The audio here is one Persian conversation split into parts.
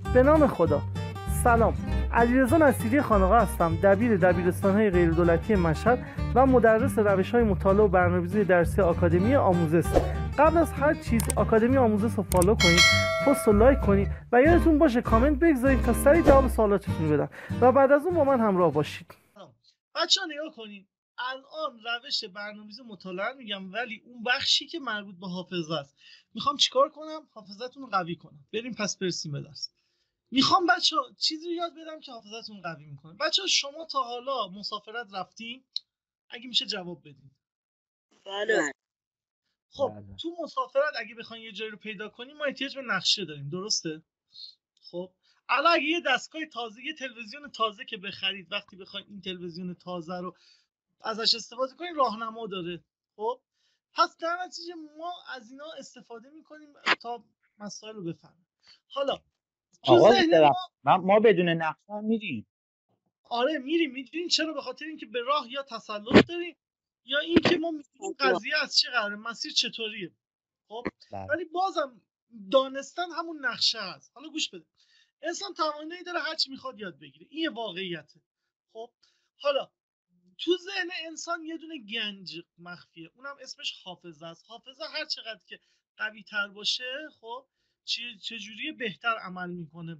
به نام خدا. سلام، علیرضا نصیری خانقاه هستم، دبیر دبیرستان‌های غیردولتی مشهد و مدرس روش‌های مطالعه و برنامه‌ریزی درسی آکادمی آموزش. قبل از هر چیز آکادمی آموزش رو فالو کنید، پست رو لایک کنید و یادتون باشه کامنت بگذارید تا سریع جواب سوالاتتون بدم و بعد از اون با من همراه باشید. بچه‌ها نگاه کنید، الان روش برنامه‌ریزی مطالعه میگم، ولی اون بخشی که مربوط به حافظه است میخوام چیکار کنم؟ حافظتون رو قوی کنم. بریم پس برسیم به درس. میخوام بچه‌ها چیزی رو یاد بدم که حافظتون قوی میکنه. بچه‌ها شما تا حالا مسافرت رفتین؟ اگه میشه جواب بدین. بله. خب تو مسافرت اگه بخواید یه جایی رو پیدا کنیم ما احتیاج به نقشه داریم، درسته؟ خب الان اگه یه دستگاه تازه، یه تلویزیون تازه که بخرید، وقتی بخواید این تلویزیون تازه رو ازش استفاده کنید راهنما داره. خب پس در نتیجه ما از اینا استفاده میکنیم تا مسائل رو بفهمیم. حالا تو آقا ذهن ما بدون نقشه هم میریم. آره میریم چرا؟ به خاطر اینکه به راه یا تسلط داریم یا اینکه ما میدونیم قضیه از چه قراره، مسیر چطوریه. خب ولی بازم دانستن همون نقشه است. حالا گوش بده، انسان توانایی داره هرچی میخواد یاد بگیره، این یه واقعیته. خب حالا تو ذهن انسان یه دونه گنج مخفیه، اونم اسمش حافظه است. حافظه هر چقدر که قوی تر باشه، خب چجوری بهتر عمل میکنه.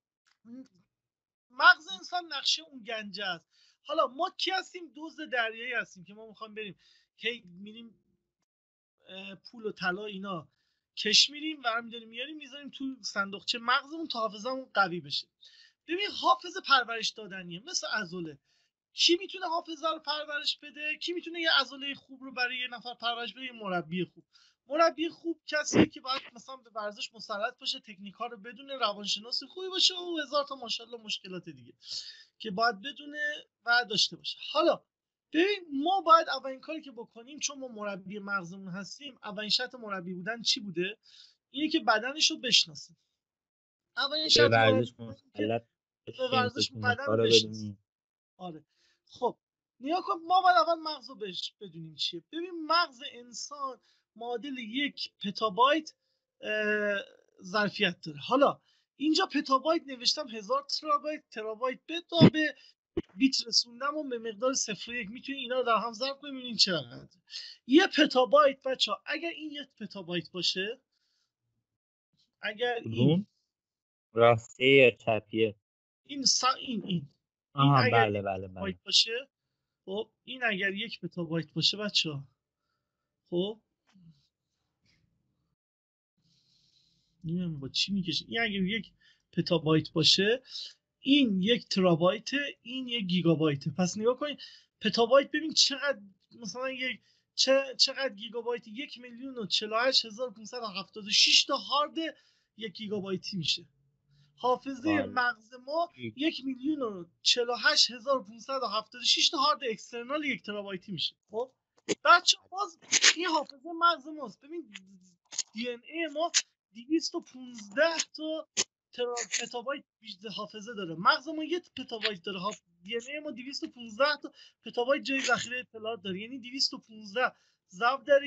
مغز انسان نقشه اون گنجه است. حالا ما کی هستیم؟ دزد دریایی هستیم که ما میخوایم بریم که میریم پول و طلا اینا کش میریم و میداریم میاریم میذاریم تو صندوقچه مغزمون تا حافظمون قوی بشه. ببین حافظه پرورش دادنیه، مثل عضله. کی میتونه حافظه رو پرورش بده؟ کی میتونه یه عضله خوب رو برای یه نفر پرورش بده؟ یه مربی خوب. مربی خوب کسیه که باید مثلا به ورزش مسلط باشه، تکنیک‌ها رو بدونه، روانشناس خوبی باشه و هزار تا ماشاءالله مشکلات دیگه که باید بدونه و داشته باشه. حالا ببین ما باید اولین کاری که بکنیم، چون ما مربی مغزمون هستیم، اولین شرط مربی بودن چی بوده؟ اینه که بدنش رو بشناسه. اولین شرط مربی بودن که به ورزش بدن رو بشناسه. آره خب نیا کن، ما باید اول مغز رو بدونیم چیه. ببین مغز انسان معادل 1 پتابایت ظرفیت داره. حالا اینجا پتابایت نوشتم 1000 ترابایت به بیت رسوندم و به مقدار 0.1 میتونی اینا رو در هم ضرب کنیم ببینین چقدر. یه پتابایت بچه‌ها اگر این 1 پتابایت باشه، اگر این راسته یا چپیه؟ این اگر بله 1 پتابایت باشه، خب این اگر 1 پتابایت باشه بچه‌ها، خب نمیدونم با چی میکشه، این اگر 1 پتابایت باشه این 1 ترابایت، این 1 گیگابایت. پس نگاه کنید پتابایت، ببین چقدر مثلا چقدر گیگابایت؟ 1,048,576 تا هارد 1 گیگابایتی میشه. حافظه مغز ما 1,048,576 تا هارد اکسترنال 1 ترابایتی میشه. خب بچه باز این حافظه مغز ماست. ببین دی ان ای ما 215 تا پتابایت حافظه داره، مغز ما 1 پتابایت داره. دی ان ای ما 215 تا پتابایت جای ذخیره اطلاعات داره، یعنی 215 ضرب در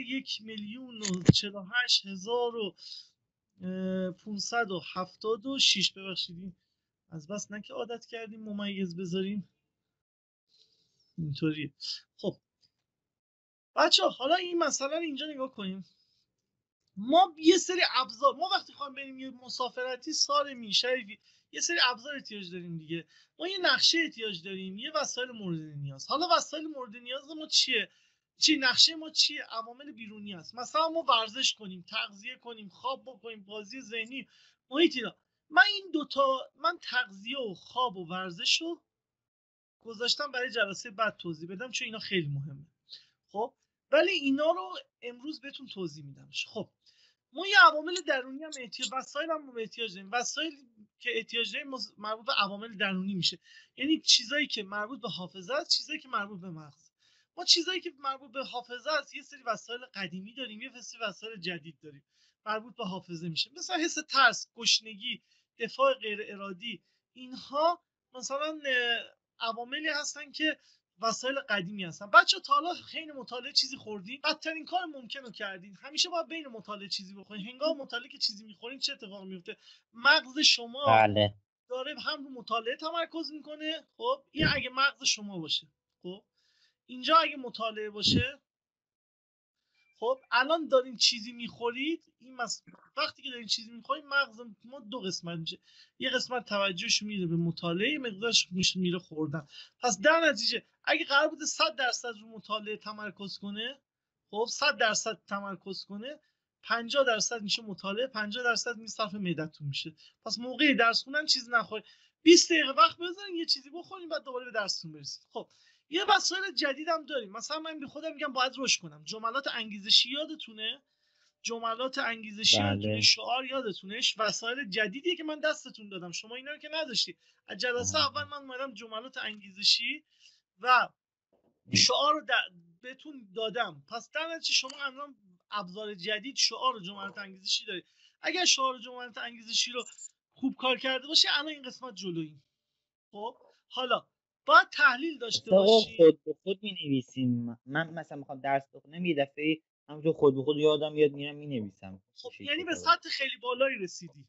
1,048,576. ببخشید از بس نه که عادت کردیم ممیز بذاریم اینطوریه. خب بچه حالا این مسئله رو اینجا نگاه کنیم. ما یه سری ابزار، ما وقتی خواهیم بریم یه مسافرتی سالمی شریفی، یه سری ابزار احتیاج داریم دیگه. ما یه نقشه احتیاج داریم، یه وسایل مورد نیاز. حالا وسایل مورد نیاز ما چیه؟ نقشه ما چیه؟ عوامل بیرونی است. مثلا ما ورزش کنیم، تغذیه کنیم، خواب بکنیم، بازی ذهنی، محیط اینا. من تغذیه و خواب و ورزش رو گذاشتم برای جلسه بعد توضیح بدم، چون اینا خیلی مهمه. خب ولی اینا رو امروز بهتون توضیح میدم. خب ما یه عوامل درونی هم وسایل هم احتیاج داریم. وسایل که احتیاج داریم مربوط به عوامل درونی میشه، یعنی چیزایی که مربوط به حافظه است، چیزایی که مربوط به مغز. ما چیزایی که مربوط به حافظه است یه سری وسایل قدیمی داریم، یه سری وسایل جدید داریم مربوط به حافظه میشه، مثلا حس ترس، گشنگی، دفاع غیر ارادی. اینها مثلا عواملی هستن که وسایل قدیمی هستن. بچه تا حالا خیلی مطالعه چیزی خوردین؟ بدترین کار ممکن رو کردین. همیشه باید بین مطالعه چیزی بخورین. هنگام مطالعه که چیزی میخورین چه اتفاقی میفته؟ مغز شما بله. داره هم رو مطالعه تمرکز میکنه. خب این اگه مغز شما باشه. خب اینجا اگه مطالعه باشه، خب الان دارین چیزی میخورید، وقتی که دارین چیزی میخورید مغز ما دو قسمت میشه. یه قسمت توجهش میره به مطالعه، یه مقدارش میره خوردن. پس در نتیجه اگه قرار بوده 100% رو مطالعه تمرکز کنه، خب 100% تمرکز کنه، 50% میشه مطالعه، 50% میصرف معدتون میشه. پس موقعی درس خوندن چیزی نخورید، 20 دقیقه وقت بذارین یه چیزی بخورین، بعد دوباره به درستون برسید. خب یه وسایل جدیدم داریم. مثلا من به خودم میگم باید رشد کنم. جملات انگیزشی یادتونه؟ جملات انگیزشی یادتونه؟ شعار یادتونه؟ وسایل جدیدیه که من دستتون دادم، شما اینا رو که نداشتی. از جلسه اول من اومدم جملات انگیزشی و شعار رو بهتون دادم. پس در نتیجه شما الان ابزار جدید شعار و جملات انگیزشی دارید. اگر شعار و جملات انگیزشی رو خوب کار کرده باشه الان این قسمت جلوییم. خب حالا باید تحلیل داشته باشی. خود به خود می‌نویسیم. من مثلا میخوام درس بخونم یه دفعه همونجور خود به خود یادم میاد میرم مینویسم. خب یعنی به سطح خیلی بالایی رسیدی.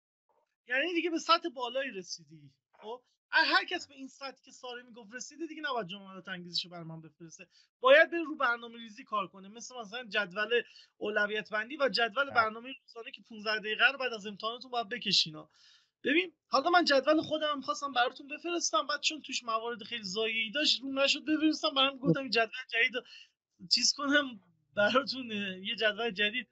یعنی دیگه به سطح بالایی رسیدی. خب هر کس به این سطحی که ساره میگفت رسیده دیگه نباید جملات انگیزشی بر من بفرسته. باید بره رو برنامه‌ریزی کار کنه. مثلا جدول اولویت بندی و جدول برنامه روزانه که 15 دقیقه رو بعد از امتحاناتون باید بکشینا. ببین حالا من جدول خودم خواستم براتون بفرستم، بعد چون توش موارد خیلی ضایعی داشت رو نشد بفرستم. برام گفتم این جدول جدید چیز کنم براتون، یه جدول جدید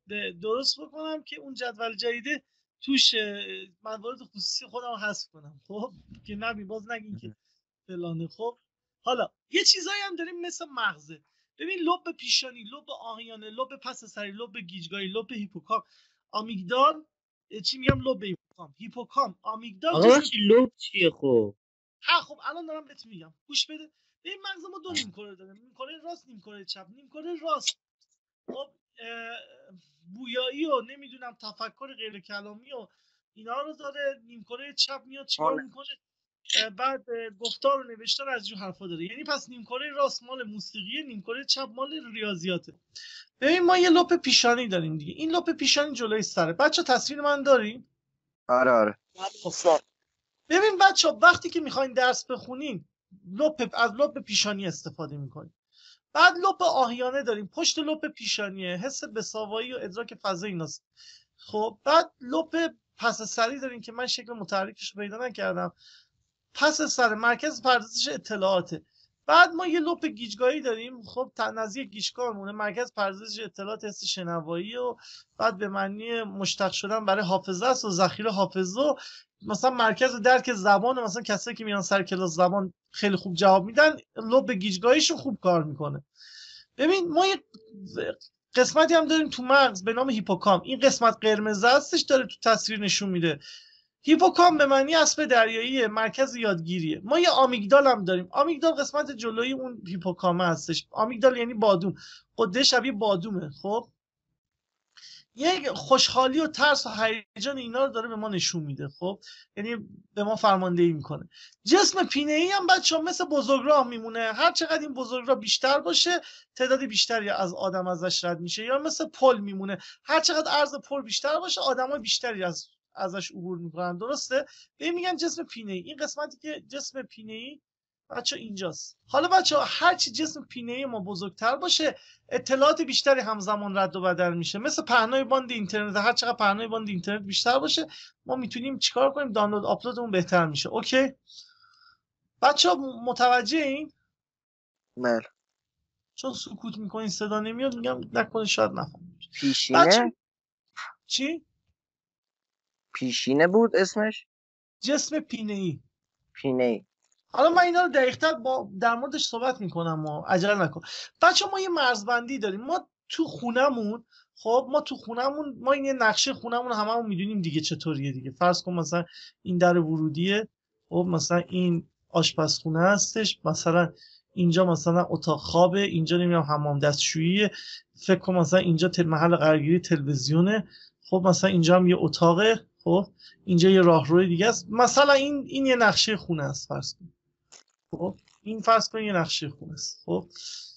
درست بکنم که اون جدول جدیده توش موارد خصوصی خودم حذف کنم. خب که نبین باز نگین که فلانه. خب حالا یه چیزایی هم داریم مثل مغزه. ببین لب پیشانی، لب آهیانه، لب پس سری، لب گیجگاهی، لب هیپوکامپ، آمیگدال، چی میگم لب هیپوکامپ، آمیگدال. آقا لب چیه خب؟ خب الان دارم بهت میگم گوش بده. این مغز ما دو نیمکره داره، نیمکره راست، نیمکره چپ. نیمکره راست خب بویایی و نمیدونم تفکر غیر کلامی و اینا رو داره. نیمکره چپ میاد چیکار میکنه؟ بعد گفتار و نوشتار از جو حرفا داره. یعنی پس نیمکره راست مال موسیقیه، نیمکره چپ مال ریاضیاته. ببین ما یه لپ پیشانی داریم دیگه. این لپ پیشانی جلوی سره. بچه تصویر من داریم؟ آره. خب ببین بچه وقتی که میخواین درس بخونین از لپ پیشانی استفاده میکنین. بعد لپ آهیانه داریم، پشت لپ پیشانیه، حس بساوایی و ادراک فضا ایناست. خب بعد لپ پس سری داریم که من شکل متحرکش رو پیدا نکردم. پس سر مرکز پردازش اطلاعاته. بعد ما یه لپ گیجگاهی داریم. خب نزدیک گیجگاهمونه، مرکز پردازش اطلاعات حس شنوایی و بعد به معنی مشتق شدن برای حافظه است و ذخیره حافظه. مثلا مرکز درک زبان، مثلا کسایی که میان سر کلاس زبان خیلی خوب جواب میدن لب گیجگاهیشون خوب کار میکنه. ببین ما یه قسمتی هم داریم تو مغز به نام هیپوکامپ. این قسمت قرمز هستش داره تو تصویر نشون میده. هیپوکامپ به معنی اسب دریایی، مرکز یادگیریه. ما یه آمیگدال هم داریم. آمیگدال قسمت جلویی اون هیپوکامپ هستش. آمیگدال یعنی بادوم، قده شبیه بادومه. خب یک خوشحالی و ترس و هیجان اینا رو داره به ما نشون میده. خب یعنی به ما فرماندهی میکنه. جسم پینه‌ای هم بچه‌ها مثل بزرگراه میمونه. هر چقدر این بزرگراه بیشتر باشه تعداد بیشتری از آدم ازش رد میشه. یا مثل پل میمونه، هر چقدر عرض پل بیشتر باشه آدمای بیشتری ازش عبور میکنن. درسته؟ ببین میگن جسم پینه‌ای. این قسمتی که جسم پینه‌ای بچه اینجاست. حالا بچه هر چی جسم پینه‌ای ما بزرگتر باشه اطلاعات بیشتری همزمان رد و بدل میشه. مثل پهنای باند اینترنت، هر چقدر پهنای باند اینترنت بیشتر باشه ما میتونیم چیکار کنیم؟ دانلود آپلودمون بهتر میشه. اوکی بچه متوجه این؟ بله. چون سکوت میکنین صدا نمیاد میگم نکنه شاید نفهمید. پیشینه چی؟ پیشینه بود اسمش؟ جسم پینه‌ای. پینه‌ای. حالا من اینا رو دقیق‌تر در موردش صحبت میکنم و عجله نکن. بچه ما یه مرزبندی داریم. ما تو خونمون ما این یه نقشه خونمون هممون میدونیم دیگه چطوریه دیگه. فرض کن مثلا این در ورودیه، خب مثلا این آشپزخونه هستش، مثلا اینجا مثلا اتاق خوابه، اینجا نمیدونم حمام دستشوییه، فکر کن مثلا اینجا محل قرارگیری تلویزیونه، خب مثلا اینجا هم یه اتاقه، خب اینجا یه راهروی دیگه است. مثلا این یه نقشه خونه است فرض کن. خب این فرض کنید یه نقشه خونه است. خب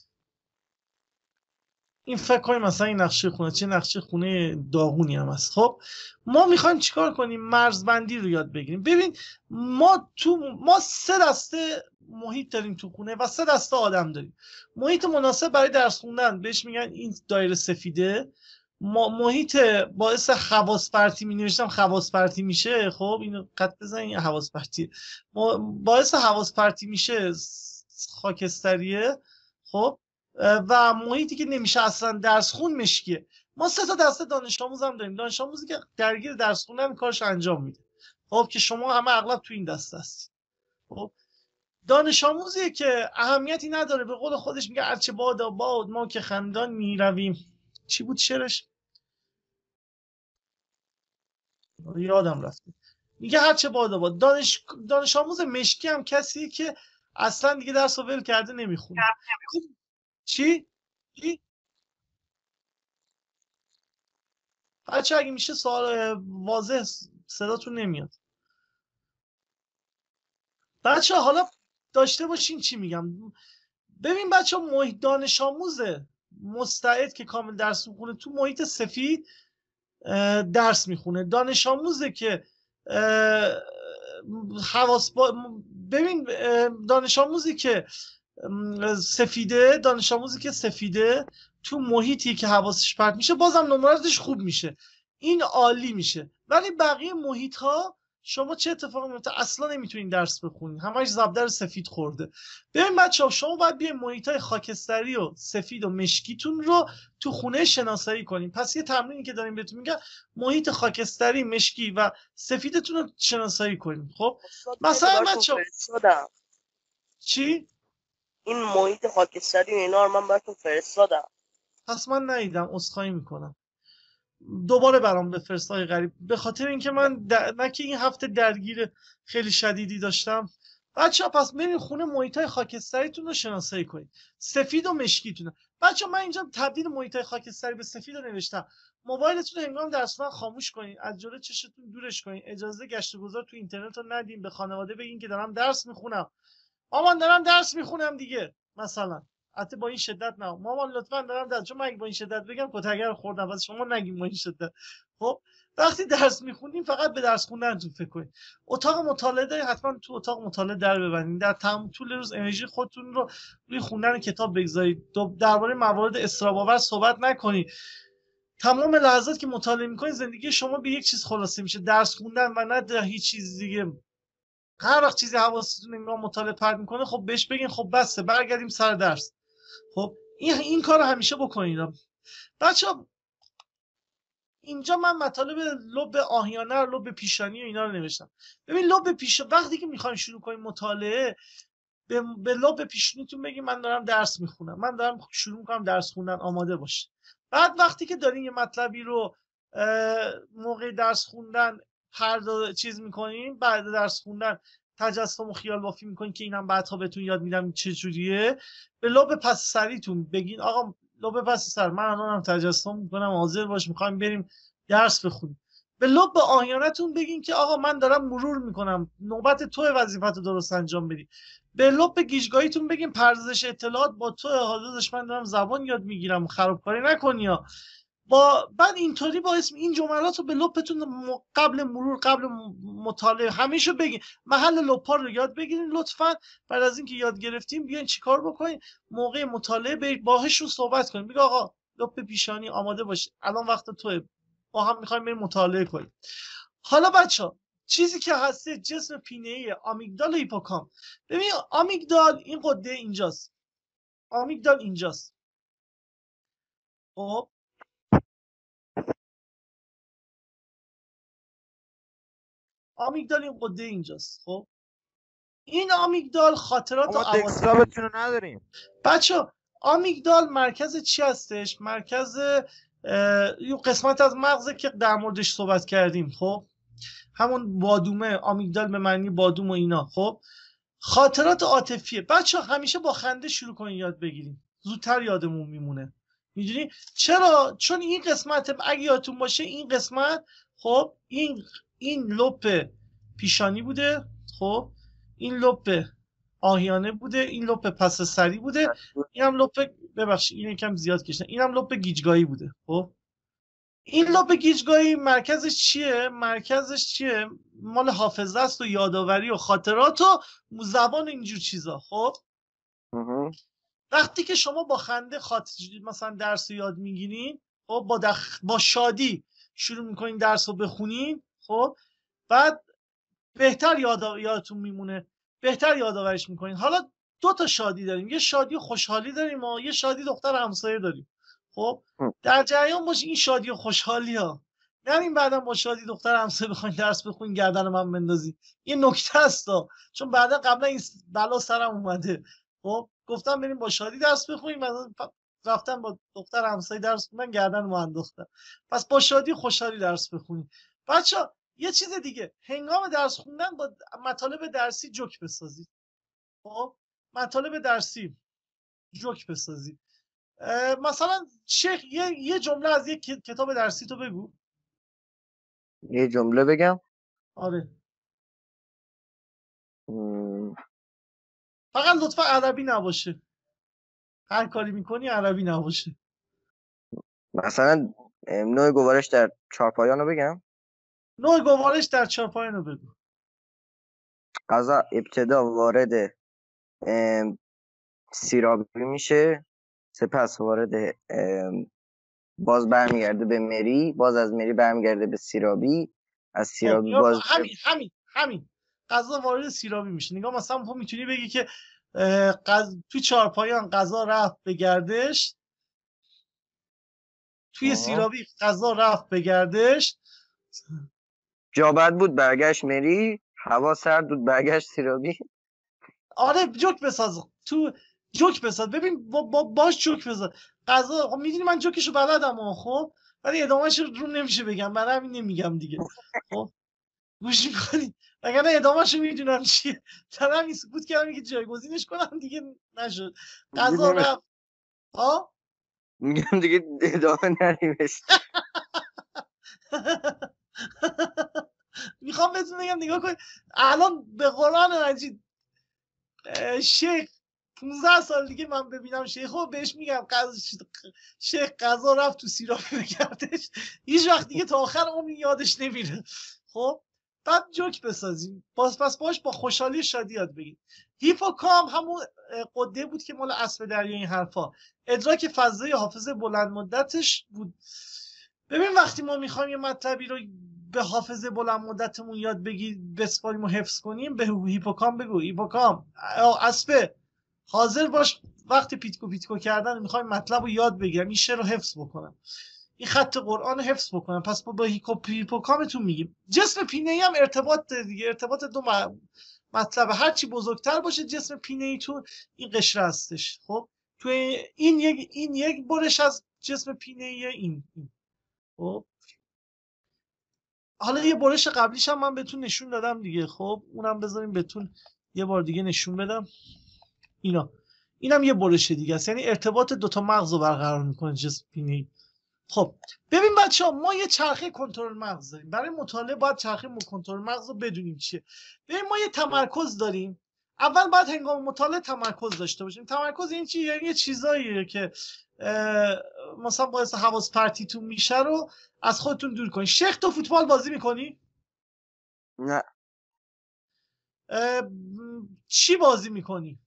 این فکر کنیم مثلا این نقشه خونه چه نقشه خونه داغونی هم است. خب ما میخوایم چیکار کنیم؟ مرزبندی رو یاد بگیریم. ببین ما 3 دسته محیط داریم تو خونه و 3 دسته آدم داریم. محیط مناسب برای درس خوندن بهش میگن این دایره سفیده. محیط باعث حواس پرتی می نوشتم حواس پرتی میشه. خب اینو قط بزنین حواس پرتی باعث حواس پرتی میشه خاکستریه. خب و محیطی که نمیشه اصلا درس خون مشکیه. ما 3 تا دسته دانش آموز هم داریم. دانش آموزی که درگیر درس خوندن کارش انجام میده. خب که شما همه اغلب تو این دسته هستید. خب دانش آموزی که اهمیتی نداره، به قول خودش میگه هرچه بادا باد ما که خندان میرویم. چی بود شعرش؟ یادم رفته. میگه هرچه بادا باد. دانش آموز مشکی هم کسیه که اصلا دیگه درس رو ول کرده نمیخونه. چی؟ بچه اگه میشه سوال واضح، صداتون نمیاد. بچه حالا داشته باشین چی میگم. ببین بچه محیط دانش آموز مستعد که کامل درس میخونه تو محیط سفید درس میخونه. دانش آموزه که ببین دانش آموزی که سفیده تو محیطی که حواسش پرت میشه بازم نمراتش خوب میشه. این عالی میشه. ولی بقیه محیط ها شما چه اتفاقی میفته؟ اصلا نمیتونین درس بخونین. همش زبدر سفید خورده. ببین بچه‌ها شما باید بیاین محیطای خاکستری و سفید و مشکیتون رو تو خونه شناسایی کنین. پس یه تمرینی که داریم بهتون میگم محیط خاکستری، مشکی و سفیدتون رو شناسایی کنین. خب مثلا بچه‌ها چی؟ این محیط خاکستری و اینا رو من براتون فرستادم. پس من ندیدم، عذرخواهی میکنم. دوباره برام بفرست آقای غریب. به خاطر اینکه من نه که این هفته درگیر خیلی شدیدی داشتم. بچه‌ها پس برید خونه محیطای خاکستریتون رو شناسایی کنید. سفید و مشکیتون. بچه‌ها من اینجا تبدیل محیطای خاکستری به سفید رو نوشتم. موبایلتون رو هنگام درس خوندن خاموش کنید. از جلوی چشتون دورش کنید. اجازه گشت و گذار تو اینترنت رو ندین. به خانواده بگین که دارم درس میخونم. مامان دارم درس میخونم دیگه. مثلا حتی با این شدت نه مامان لطفا دارم درس، چون من با این شدت بگم کتگر خوردم، واسه شما نگیم با این شدت. خب وقتی درس میخونیم فقط به درس خوندنتون فکر کنید. اتاق مطالعه دارید، حتما تو اتاق مطالعه در ببندید. در تمام طول روز انرژی خودتون رو روی خوندن کتاب بگذارید. درباره موارد اضطراب‌آور صحبت نکنید. تمام لحظات که مطالعه میکنید زندگی شما به یک چیز خلاصه میشه، درس خوندن و نه هیچ چیز دیگه. هر وقت چیزی حواستون انگار مطالعه پرت میکنه خب بهش بگین خب بسه برگردیم سر درس. خب این کارو همیشه بکنید. بچه‌ها اینجا من مطالب لب آهیانه رو، لب پیشانی و اینا رو نوشتم. ببین لب وقتی که میخواین شروع کنید مطالعه به لب پیشونیتون بگید من دارم درس میخونم، من دارم شروع میکنم درس خوندن، آماده باشید. بعد وقتی که دارین یه مطلبی رو موقع درس خوندن چیز میکنین، بعد درس خوندن تجسم و خیال بافی میکنین که اینم بعدها بهتون یاد میدم چه جوریه. به لب پس سریتون بگین آقا لب پس سر من الانم تجسم میکنم، حاضر باش میخوایم بریم درس بخونیم. به لب آهیانتون بگین که آقا من دارم مرور میکنم، نوبت توی وظیفه‌تو درست انجام بدی. به لب گیجگاهیتون بگین پردازش اطلاعات با تو، حاضرش من دارم زبان یاد میگیرم، خرابکاری نکنی یا بعد اینطوری با اسم این جملات رو به لپتون قبل مرور، قبل مطالعه همیشه بگین. محل لپا رو یاد بگیرین لطفاً. بعد از اینکه یاد گرفتیم بیاین چیکار بکنین؟ موقع مطالعه باهاشون صحبت کنین. بگو آقا لپ پیشانی آماده باش، الان وقت توئه، با هم می‌خوایم بریم مطالعه کنیم. حالا بچه‌ها چیزی که هست جسم پینه‌ای آمیگدال و هیپوکامپ. ببین آمیگدال این قده اینجاست. آمیگدال اینجاست. خب آمیگدال این قده اینجاست. خب این آمیگدال خاطرات و عواطفتون رو نداریم. بچه آمیگدال مرکز چی هستش؟ مرکز یه قسمت از مغزه که در موردش صحبت کردیم. خب همون بادومه، آمیگدال به معنی بادوم و اینا. خب خاطرات عاطفیه. بچه همیشه با خنده شروع کنین یاد بگیریم، زودتر یادمون میمونه. میدونی چرا؟ چون این قسمت اگه یادتون باشه این قسمت خب این لپ پیشانی بوده. خب این لپ آهیانه بوده، این لپ پس سری بوده، اینم لپ، ببخشید این یکم زیاد کشیدم، اینم لپ گیجگاهی بوده. خب این لپ گیجگاهی مرکزش چیه؟ مال حافظه است و یادآوری و خاطرات و زبان اینجور چیزا. خب وقتی که شما با خنده مثلا درس رو یاد میگیرین، خب با شادی شروع میکنین درس رو بخونین، خب بعد بهتر یادتون میمونه، بهتر یادآوریش میکنین. حالا دو تا شادی داریم، یه شادی و خوشحالی داریم و یه شادی دختر همسایه داریم. خب در جریان باش این شادی و خوشحالی ها، نریم بعدا با شادی دختر همسایه بخواین درس بخونین گردن من بندازی. یه نکته است چون بعدا قبلا این بلا سرم اومده. خب گفتم بریم با شادی درس بخونیم، مثلا رفتن با دختر همسایه درس خوندن گردن ما انداختن. پس با شادی و خوشحالی درس بخونیم. بچه‌ها یه چیز دیگه، هنگام درس خوندن با مطالب درسی جوک بسازید. خب مطالب درسی جوک بسازید. مثلا شیخ یه جمله از یک کتاب درسی تو بگو. یه جمله بگم؟ آره م، فقط لطفا عربی نباشه، هر کاری میکنی عربی نباشه. مثلا نوع گوارش در چهارپایان رو بگم؟ نوع گوارش در چهارپایان رو بگو. غذا ابتدا وارد سیرابی میشه، سپس وارد باز برمیگرده به مری، باز از مری برمیگرده به سیرابی، از خب سیرابی یا باز همین غذا وارد سیرابی میشه. نگاه مثلا تو میتونی بگی که توی چهارپایان غذا رفت به گردش، توی سیرابی غذا رفت به گردش. جا بد بود برگشت مری، هوا سرد بود برگشت سیرابی. آره جوک بساز، تو جوک بساز، ببین باش جوک بساز. غذا، خب میدونی من جوکشو بلدم خب، ولی ادامهش رو نمیشه بگم، برای همین نمیگم دیگه. خب گوش میکنی، وگرنه ادامهشو میدونم چیه. در همین سکوت کردم که جایگزینش کنم دیگه نشد. غذا رفت. ها میگم دیگه ادامه نریمش. میخوام بهتون بگم نگاه کن، الان به قرآن مجید شیخ 15 سال دیگه من ببینم شیخو بهش میگم شیخ قضا رفت تو سیراب بگردش، هیچ وقت دیگه تا آخر عمر یادش نمیره. خب بعد جوک بسازیم، پس باش با خوشحالی شادی یاد بگید. هیپوکام همون قده بود که مال اسب دریا این حرفا، ادراک فضای حافظه بلند مدتش بود. ببین وقتی ما میخوایم یه مطلبی رو به حافظه بلند مدتمون یاد بسپاریم و حفظ کنیم، به هیپوکام بگو هیپوکام اسبه حاضر باش، وقتی پیتکو کردن میخوایم مطلب رو یاد بگیرم، این شعر رو حفظ بکنم، این خط قرآن رو حفظ بکنم، پس با هیپوکامتون میگیم. جسم پینه‌ای هم ارتباط دیگه، ارتباط دو مطلب، هر چی بزرگتر باشه جسم پینه‌ای تو این قشره هستش. خب تو این یک برش از جسم پینه‌ای این. خب حالا یه برش قبلیش هم من بهتون نشون دادم دیگه. خب اونم بذاریم بهتون یه بار دیگه نشون بدم. اینم یه برش دیگه است، یعنی ارتباط دوتا مغز رو برقرار میکنه جسم بینی. خب ببین بچه‌ها، ما یه چرخه کنترل مغز داریم. برای مطالعه باید چرخه کنترل مغز رو بدونیم چیه. ببین ما یه تمرکز داریم، اول باید هنگام مطالعه تمرکز داشته باشیم. تمرکز این چیه؟ یعنی یه چیزاییه که مثلا باعث حواس پرتیتون میشه رو از خودتون دور کنید. شیخ تو فوتبال بازی میکنی؟ نه. چی بازی میکنی؟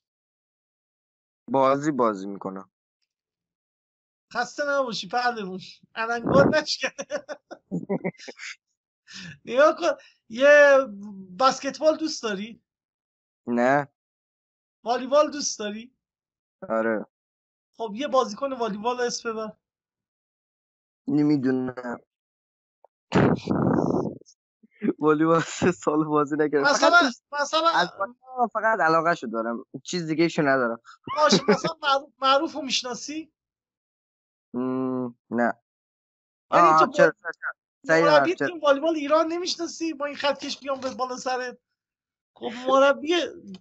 بازی میکنم. خسته نباشی پهلوون، اننگات نشکنه. نگاه کن، یه بسکتبال دوست داری؟ نه. والیبال دوست داری؟ آره. خب یه بازیکن والیبال اسم ببر. نمیدونم. والیبال 3 سال بازی نکردم، فقط مثلا فقط علاقه شو دارم، چیز دیگه شو ندارم. باشه، مثلا معروف رو میشناسی؟ نه. یعنی تو چرا سعید مربی چرا تیم والیبال ایران نمیشناسی با این خطکش بیام به بالا سرت؟ خب مربی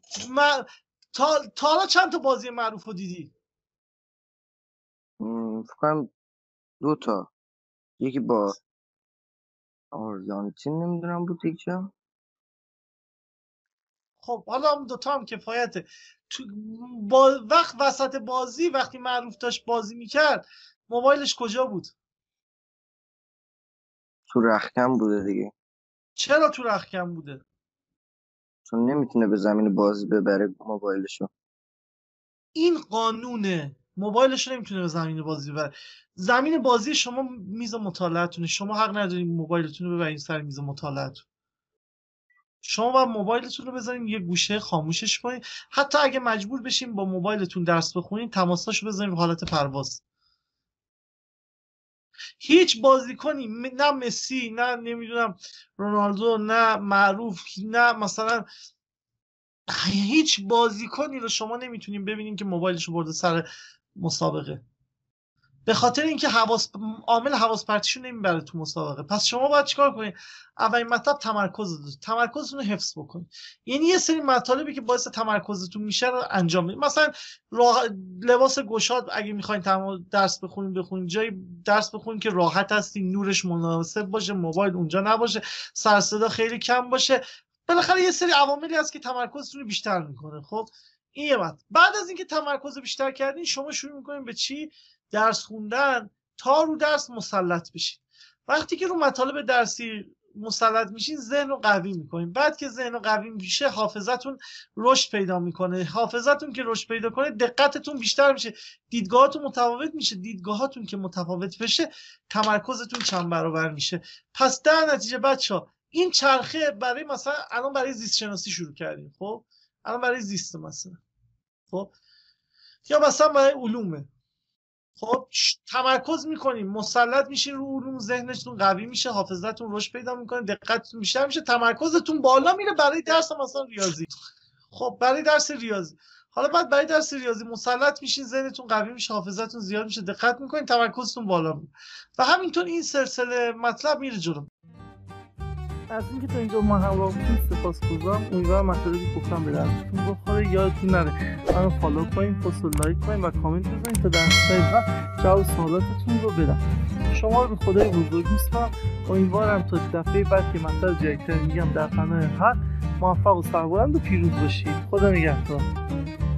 تا حالا چند تا بازی معروف رو دیدی؟ فکر کنم 2 تا، یکی با آرژانتین نمیدونم بود یکی خب حالا اون دوتا هم کفایته. تو وسط بازی وقتی معروف داشت بازی میکرد موبایلش کجا بود؟ تو رختکن بوده دیگه، چرا تو رختکن بوده؟ چون نمیتونه به زمین بازی ببره موبایلشو. این قانونه، موبایلش رو نمیتونه به زمین بازی ببره. زمین بازی شما میز مطالعتونه، شما حق ندارید موبایلتون رو ببرید سر میز مطالعتون. شما باید موبایلتون رو بذارین یه گوشه خاموشش کنین. حتی اگه مجبور بشین با موبایلتون درس بخونین تماساشو بذارین رو حالت پرواز. هیچ بازیکنی نه مسی نه نمیدونم رونالدو نه معروف نه مثلا هیچ بازیکنی رو شما نمیتونین ببینین که موبایلش رو برده سر مسابقه، به خاطر اینکه عامل حواس پرتیشو نمیبره تو مسابقه. پس شما باید چیکار کنین؟ اولین مطلب تمرکزتون رو حفظ بکنین. یعنی یه سری مطالبی که باعث تمرکزتون میشه رو انجام بدین. مثلا لباس گشاد اگه میخواین درس بخونین جای درس بخونین که راحت هستین، نورش مناسب باشه، موبایل اونجا نباشه، سر صدا خیلی کم باشه. بالاخره یه سری عواملی هست که تمرکزتون رو بیشتر میکنه. خب این یه بعد از اینکه تمرکز بیشتر کردین شما شروع میکنین به چی؟ درس خوندن تا رو درس مسلط بشین. وقتی که رو مطالب درسی مسلط میشین ذهن رو قوی میکنین. بعد که ذهن رو قوی میشه حافظتون رشد پیدا میکنه. حافظتون که رشد پیدا کنه دقتتون بیشتر میشه، دیدگاهاتون متفاوت میشه. دیدگاهاتون که متفاوت بشه تمرکزتون چند برابر میشه. پس در نتیجه بچه‌ها این چرخه برای مثلا الان برای زیست شناسی شروع کردیم. خب الان برای زیست مثلا، خب یا مثلا برای علومه. خب تمرکز میکنیم، مسلط میشین رو علوم، ذهنتون قوی میشه، حافظتون رشد پیدا میکنه، دقتتون بیشتر میشه، تمرکزتون بالا میره برای درس مثلا ریاضی. خب برای درس ریاضی حالا بعد برای درس ریاضی مسلط میشین، ذهنتون قوی میشه، حافظتون زیاد میشه، دقت میکنین، تمرکزتون بالا میره و همینطور این سلسله مطلب میره جلو. از اینکه تا اینجا ما همراه بودیم سپاسگزارم. امیدوارم مطالبی گفتم به دستتون بخوره. یادتون نره منو فالو کنین، پست و لایک کنین و کامنت بزنین تا در بعد جواب سوالاتتون رو بدم. شما رو خدای بزرگ میسپارم. امیدوارم تا دفعه بعد که مطلب جدیدتر میگم در پناه حق موفق و سربلند و پیروز باشید. خدا نگهدار.